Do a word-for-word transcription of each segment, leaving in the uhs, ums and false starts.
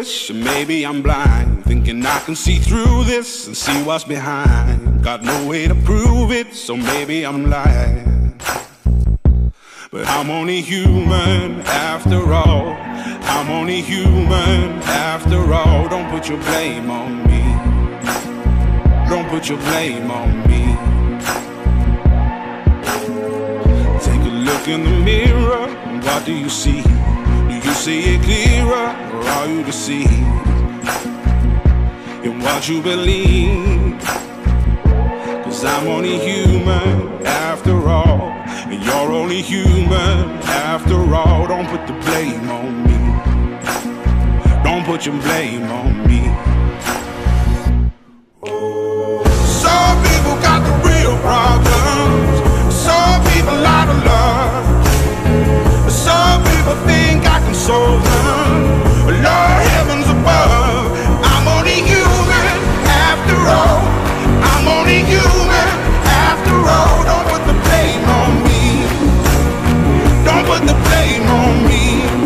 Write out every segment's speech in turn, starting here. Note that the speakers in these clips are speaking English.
foolish, or maybe I'm blind, thinking I can see through this and see what's behind. Got no way to prove it, so maybe I'm lying. But I'm only human after all. I'm only human after all. Don't put your blame on me. Don't put your blame on me. Take a look in the mirror, what do you see? Do you see it clearer, or are you deceived in what you believe? Cause I'm only human after all, and you're only human after all. Don't put the blame on me. Don't put your blame on me. Some people got the real problems. Some people out of love. Some people think I can solve them. Lord, heavens above, I'm only human after all. I'm only human after all. Don't put the blame on me. Don't put the blame on me.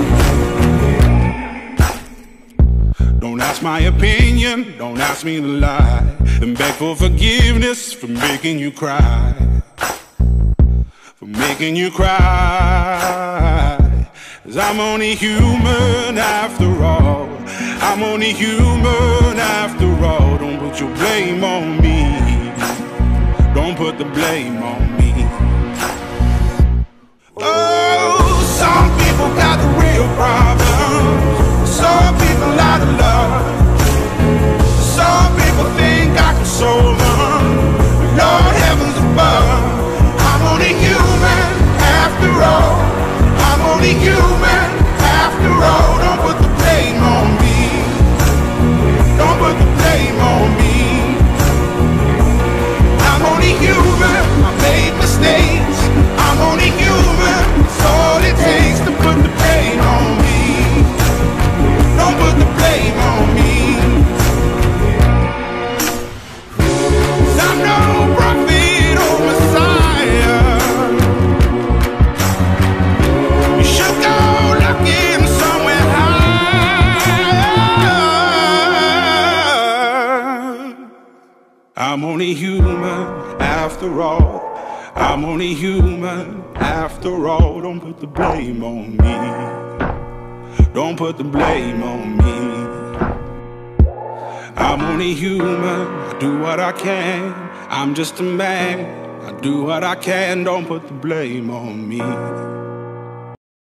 Don't ask my opinion, don't ask me to lie, and beg for forgiveness for making you cry. For making you cry. Cause I'm only human after all. I'm only human after all. Don't put your blame on me. Don't put the blame on me. Oh, some people got the real problems. Some people out of love. Some people think I can solve them. Lord, heavens above, I'm only human after all. I'm only human after all. Don't put the blame on me. Don't put the blame on me. I'm only human, I made mistakes. I'm only human, it's all it takes to put the blame on me. Don't put the blame on me. 'Cause I'm no prophet or Messiah. You should go looking somewhere higher. I'm only human after all. I'm only human after all. Don't put the blame on me. Don't put the blame on me. I'm only human, I do what I can. I'm just a man, I do what I can. Don't put the blame on me.